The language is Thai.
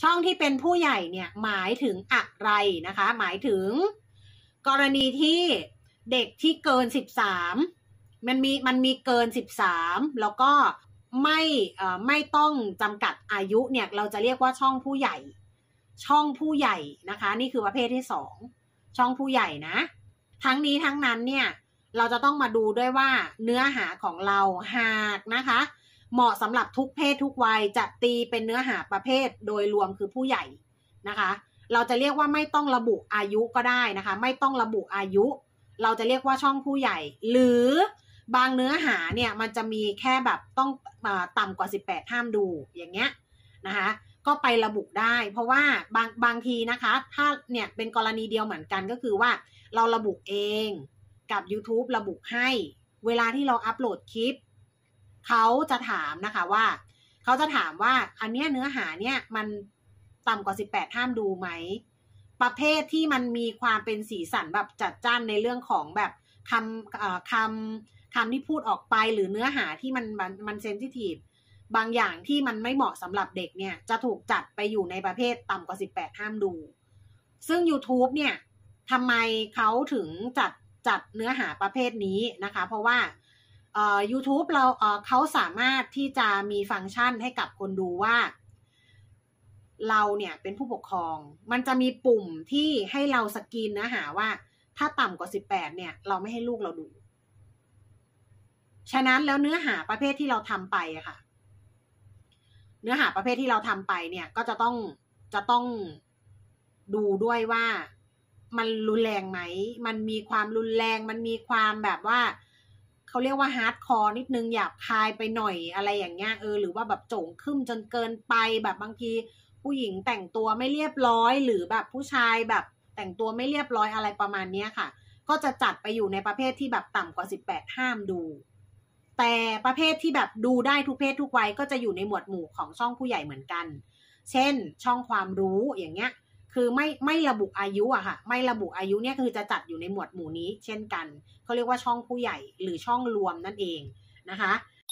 ช่องที่เป็นผู้ใหญ่เนี่ยหมายถึงอะไรนะคะหมายถึงกรณีที่เด็กที่เกิน13มันมีเกิน13แล้วก็ไม่ต้องจำกัดอายุเนี่ยเราจะเรียกว่าช่องผู้ใหญ่นะคะนี่คือประเภทที่2ช่องผู้ใหญ่นะทั้งนี้ทั้งนั้นเนี่ยเราจะต้องมาดูด้วยว่าเนื้อหาของเราหากนะคะเหมาะสำหรับทุกเพศทุกวัยจะตีเป็นเนื้อหาประเภทโดยรวมคือผู้ใหญ่นะคะเราจะเรียกว่าไม่ต้องระบุอายุก็ได้นะคะไม่ต้องระบุอายุเราจะเรียกว่าช่องผู้ใหญ่หรือบางเนื้อหาเนี่ยมันจะมีแค่แบบต้องต่ำกว่า18ห้ามดูอย่างเงี้ยนะคะก็ไประบุได้เพราะว่าบางทีนะคะถ้าเนี่ยเป็นกรณีเดียวเหมือนกันก็คือว่าเราระบุเองกับ YouTube ระบุให้เวลาที่เราอัปโหลดคลิปเขาจะถามนะคะว่าเขาจะถามว่าอันเนี้ยเนื้อหาเนี่ยมันต่ำกว่า18ห้ามดูไหมประเภทที่มันมีความเป็นสีสันแบบจัดจ้านในเรื่องของแบบคำที่พูดออกไปหรือเนื้อหาที่มันเซนซิทีฟบางอย่างที่มันไม่เหมาะสำหรับเด็กเนี่ยจะถูกจัดไปอยู่ในประเภทต่ำกว่า18ห้ามดูซึ่ง YouTube เนี่ยทำไมเขาถึงจัดเนื้อหาประเภทนี้นะคะเพราะว่าYouTube เขาสามารถที่จะมีฟังก์ชันให้กับคนดูว่าเราเนี่ยเป็นผู้ปกครองมันจะมีปุ่มที่ให้เราสกรีนเนื้อหาว่าถ้าต่ำกว่า18เนี่ยเราไม่ให้ลูกเราดูฉะนั้นแล้วเนื้อหาประเภทที่เราทำไปอะค่ะเนื้อหาประเภทที่เราทำไปเนี่ยก็จะต้องดูด้วยว่ามันรุนแรงไหมมันมีความรุนแรงมันมีความแบบว่าเขาเรียกว่าฮาร์ดคอร์นิดนึงหยาบคายไปหน่อยอะไรอย่างเงี้ยหรือว่าแบบโจ่งครึ้มจนเกินไปแบบบางทีผู้หญิงแต่งตัวไม่เรียบร้อยหรือแบบผู้ชายแบบแต่งตัวไม่เรียบร้อยอะไรประมาณนี้ค่ะก็จะจัดไปอยู่ในประเภทที่แบบต่ำกว่า18ห้ามดูแต่ประเภทที่แบบดูได้ทุกเพศทุกวัยก็จะอยู่ในหมวดหมู่ของช่องผู้ใหญ่เหมือนกันเช่นช่องความรู้อย่างเงี้ยคือไม่ระบุอายุอะค่ะไม่ระบุอายุเนี่ยคือจะจัดอยู่ในหมวดหมู่นี้เช่นกันเขาเรียกว่าช่องผู้ใหญ่หรือช่องรวมนั่นเองนะคะ